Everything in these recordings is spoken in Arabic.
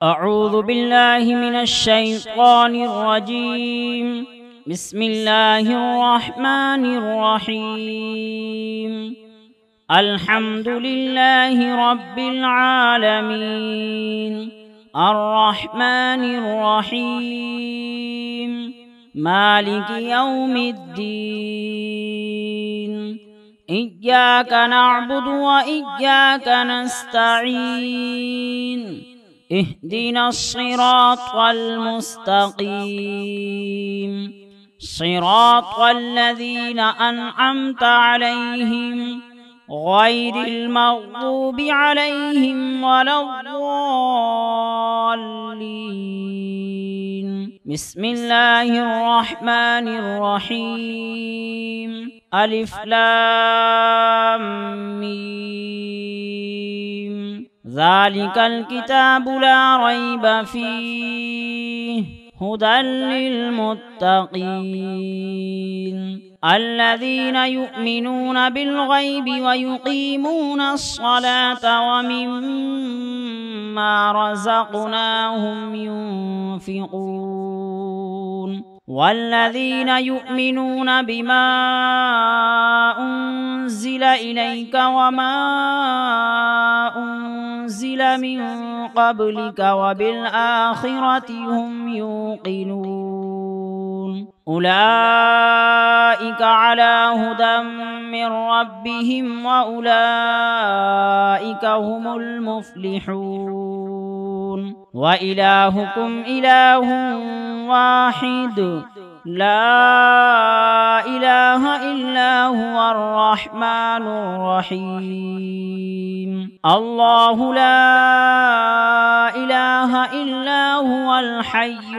أعوذ بالله من الشيطان الرجيم. بسم الله الرحمن الرحيم. الحمد لله رب العالمين، الرحمن الرحيم، مالك يوم الدين. إياك نعبد وإياك نستعين، اهدنا الصراط المستقيم، صراط الذين أنعمت عليهم غير المغضوب عليهم ولا الضالين. بسم الله الرحمن الرحيم. ألف لام ميم. ذلك الكتاب لا ريب فيه هدى للمتقين الذين يؤمنون بالغيب ويقيمون الصلاة ومما رزقناهم ينفقون والذين يؤمنون بما أنزل إليك وما أنزل من قبلك وبالآخرة هم يوقنون أولئك على هدى من ربهم وأولئك هم المفلحون. وإلهكم إله واحد لا إله إلا هو الرحمن الرحيم. الله لا إله إلا هو الحي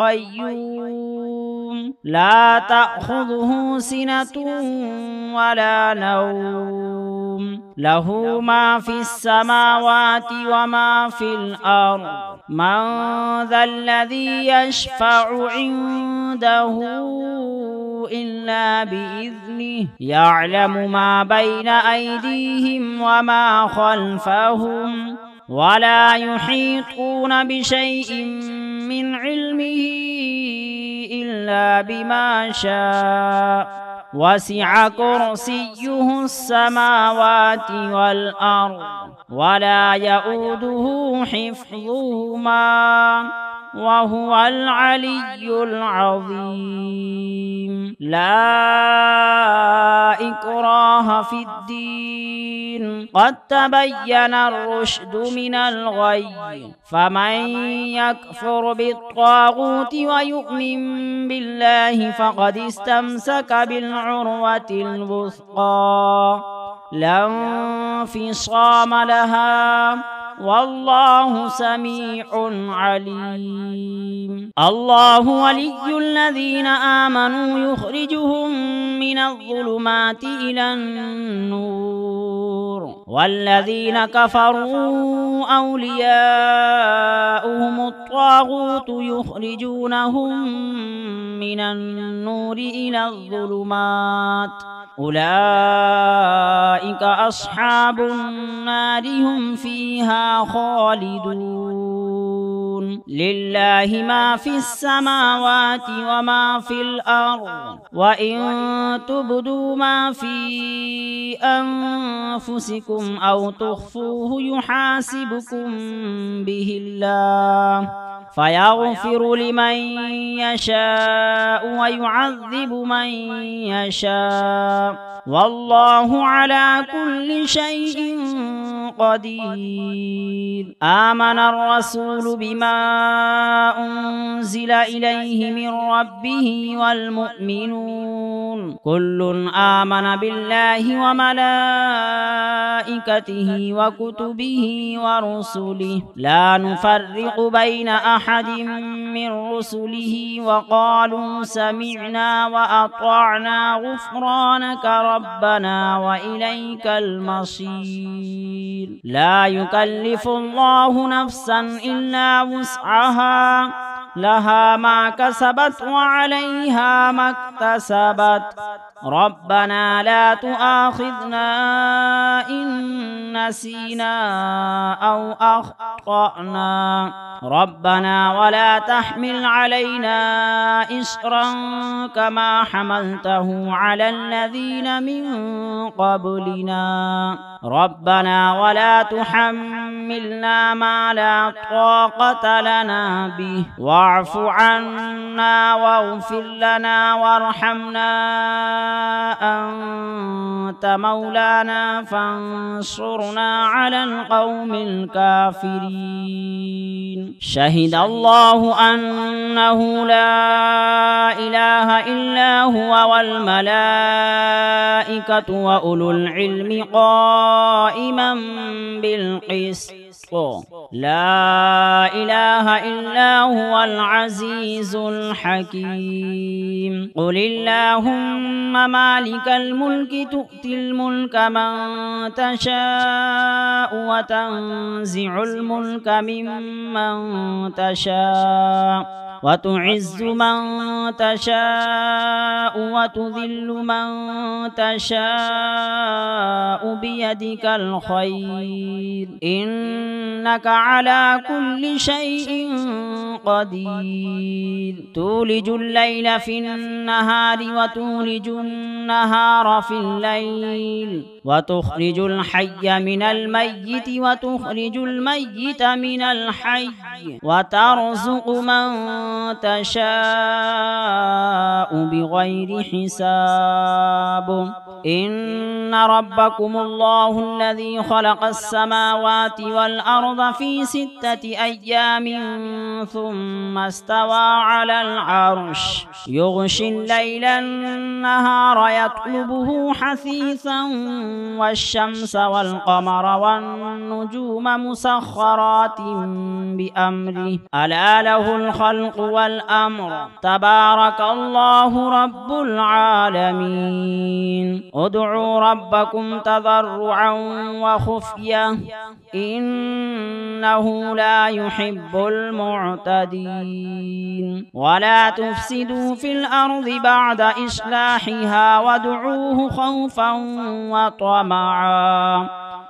القيوم لا تأخذه سنة ولا نوم له ما في السماوات وما في الأرض. من ذا الذي يشفع عنده إلا بإذنه يعلم ما بين أيديهم وما خلفهم ولا يحيطون بشيء من علمه إلا بما شاء وسع كرسيه السماوات والأرض ولا يؤوده حفظهما وهو العلي العظيم. لا إكراه في الدين قد تبين الرشد من الغي فمن يكفر بالطاغوت ويؤمن بالله فقد استمسك بالعروة الوثقى لا انفصام لها والله سميع عليم. الله ولي الذين آمنوا يخرجهم من الظلمات إلى النور والذين كفروا أولياؤهم الطاغوت يخرجونهم من النور إلى الظلمات أولئك أصحاب النار هم فيها خالدون. لله ما في السماوات وما في الأرض وإن تبدوا ما في أنفسكم أو تخفوه يحاسبكم به الله فيغفر لمن يشاء ويعذب من يشاء والله على كل شيء قدير. آمن الرسول بما أنزل إليه من ربه والمؤمنون كل آمن بالله وملائكته وكتبه ورسله لا نفرق بين أحد من رسله وقالوا سمعنا وأطعنا غفرانك ربنا وإليك المصير. لا يكلف الله نفسا إلا وسعها لها ما كسبت وعليها ما اكتسبت ربنا لا تؤاخذنا إن نسينا أو أخطأنا ربنا ولا تحمل علينا إصرا كما حملته على الذين من قبلنا ربنا ولا تحملنا ما لا طاقة لنا به واعف عنا واغفر لنا وارحمنا أنت مولانا فانصرنا على القوم الكافرين شهد الله أنه لا إله إلا هو والملائكة وأولو العلم قائما بالقسط لا إله إلا هو العزيز الحكيم قل اللهم مالك الملك تؤتي الملك من تشاء وتنزع الملك ممن تشاء وتعز من تشاء وتذل من تشاء بيدك الخير إنك على كل شيء قدير تولج الليل في النهار وتولج النهار في الليل وتخرج الحي من الميت وتخرج الميت من الحي وترزق من تشاء بغير حساب إن ربكم الله الذي خلق السماوات والأرض في 6 أيام ثم استوى على العرش يغشي الليل النهار يطلبه حثيثا والشمس والقمر والنجوم مسخرات بأمره ألا له الخلق والأمر تبارك الله رب العالمين ادعوا ربكم تضرعا وخفية إنه لا يحب المعتدين ولا تفسدوا في الأرض بعد إصلاحها وادعوه خوفا وطمعا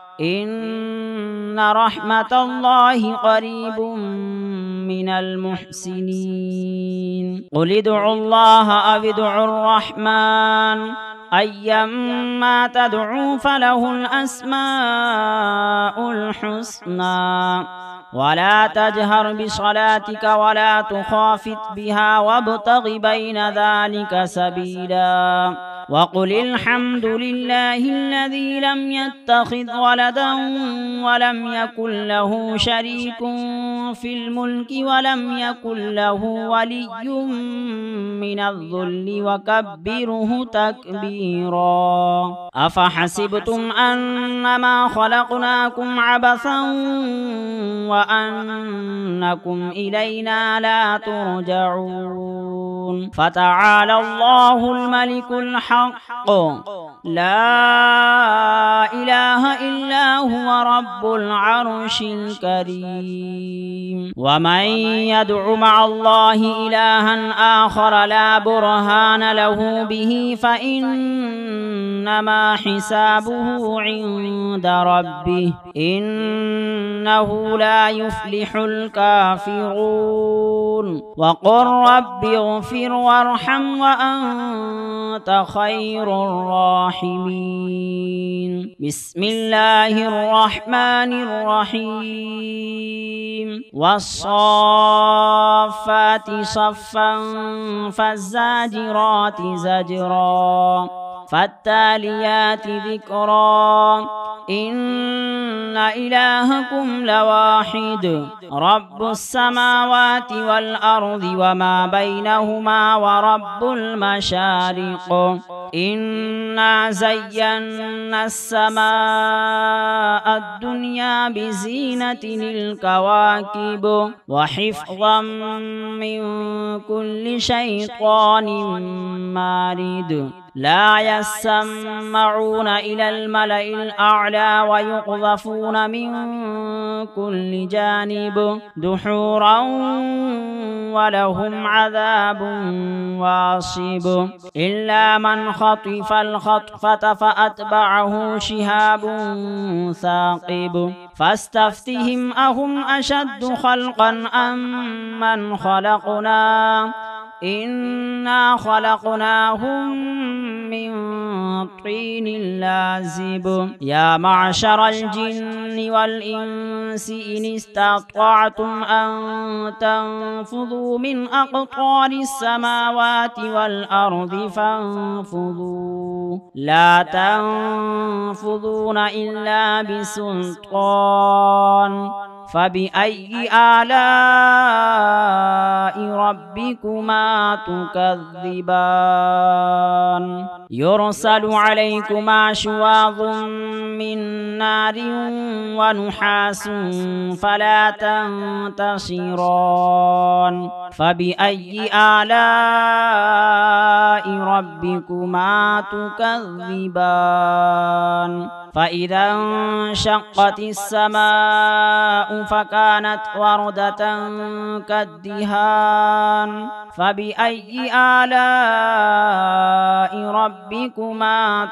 إن رحمة الله قريب من المحسنين قل ادعوا الله أو ادعوا الرحمن أيما تدعوا فله الأسماء الحسنى ولا تجهر بصلاتك ولا تخافت بها وابتغ بين ذلك سبيلا وقل الحمد لله الذي لم يتخذ ولدا ولم يكن له شريك في الملك ولم يكن له ولي من الذل وكبره تكبيرا أفحسبتم أنما خلقناكم عبثا وأنكم إلينا لا ترجعون فتعالى الله الملك الحق لا إله إلا هو رب العرش الكريم ومن يدع مع الله إلها آخر لا برهان له به فإنما حسابه عند ربه إنه لا يفلح الكافرون وقل رب اغفر وارحم وأنت خير الراحمين بسم الله الرحمن الرحيم والصافات صفا فالزاجرات زجرا فالتاليات ذكرا إن إلهكم لواحد رب السماوات والأرض وما بينهما ورب المشارق إنا زينا السماء الدنيا بزينة الكواكب وحفظا من كل شيطان مارد لا يسمعون إلى الملأ الأعلى الأعلى ويقذفون من كل جانب دحورا ولهم عذاب واصب إلا من خطف الخطفة فأتبعه شهاب ثاقب فاستفتهم أهم أشد خلقا أم من خلقنا إنا خلقناهم من طين لازب يا معشر الجن والإنس إن استطعتم أن تنفذوا من أقطار السماوات والأرض فانفذوا لا تنفذون إلا بسلطان فبأي آلاء ربكما تكذبان يرسل عليكما شواظ من نار ونحاس فلا تنتصران فبأي آلاء ربكما تكذبان فإذا انشقت السماء فكانت وردة كالدهان فبأي آلاء ربكما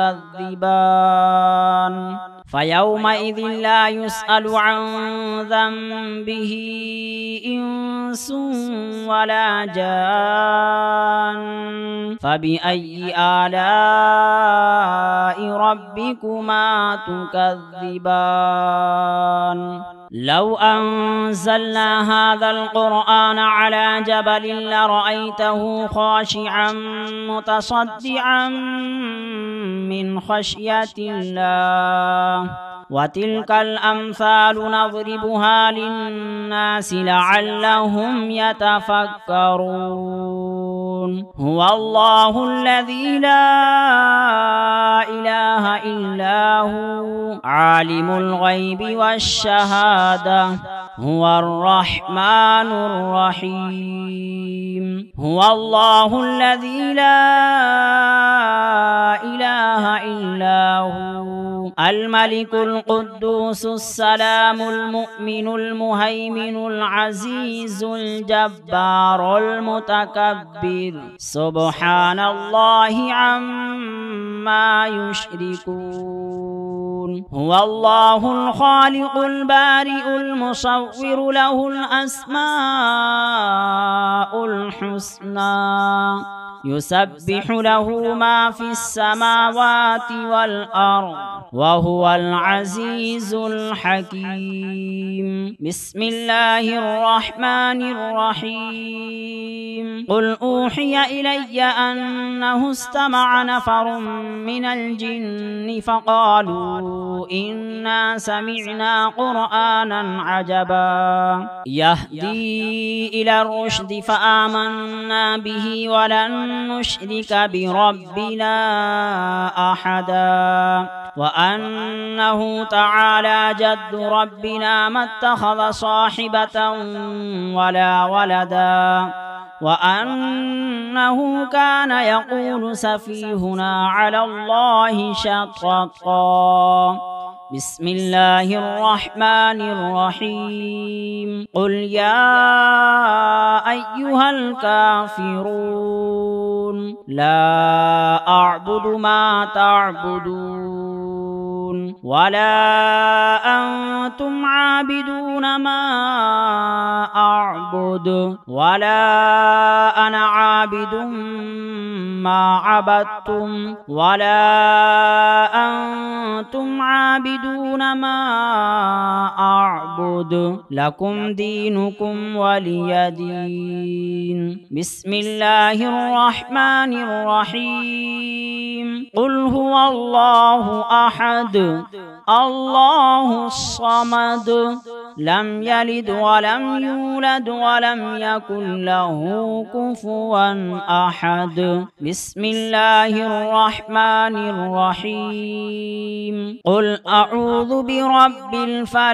تكذبان فيومئذ لا يسأل عن ذنبه إنس ولا جان فبأي آلاء ربكما تكذبان لو أنزلنا هذا القرآن على جبل لرأيته خاشعا متصدعا من خشية الله وتلك الأمثال نضربها للناس لعلهم يتفكرون هو الله الذي لا إله إلا هو عالم الغيب والشهادة هو الرحمن الرحيم هو الله الذي لا إله إلا هو الملك القدوس السلام المؤمن المهيمن العزيز الجبار المتكبر سبحان الله عما يشركون هو الله الخالق البارئ المصور له الأسماء الحسنى يسبح له ما في السماوات والأرض وهو العزيز الحكيم بسم الله الرحمن الرحيم قل أوحي إلي أنه استمع نفر من الجن فقالوا إنا سمعنا قرآنا عجبا يهدي إلى الرشد فآمنا به ولن نشرك بربنا أحدا وأنه تعالى جد ربنا ما اتخذ صاحبة ولا ولدا وأنه كان يقول سفيهنا على الله شططا بسم الله الرحمن الرحيم قل يا أيها الكافرون لا أعبد ما تعبدون ولا أنتم عابدون ما أعبد ولا أنا عابد ما عبدتم ولا أنتم عابدون ما أعبد لكم دينكم ولي دين بسم الله الرحمن الرحيم قل هو الله أحد الله الصمد لم يلد ولم يولد ولم يكن له كفوا أحد بسم الله الرحمن الرحيم قل أعوذ برب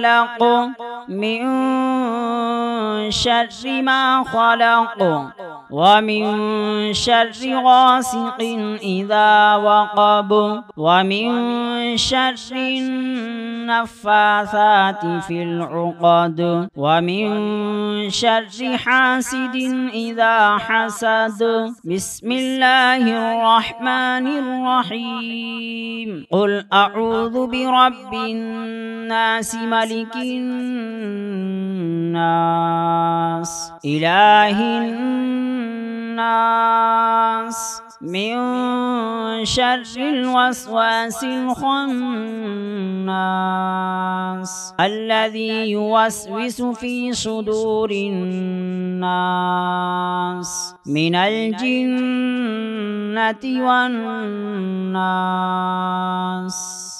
الفلق من شر ما خلق ومن شر غاسق إذا وقب ومن شر النفاثات في العقد ومن شر حاسد إذا حسد. بسم الله الرحمن الرحيم. قل أعوذ برب الناس ملك الناس إله الناس من شر الوسواس الخناس الذي يوسوس في صدور الناس من الجنة والناس.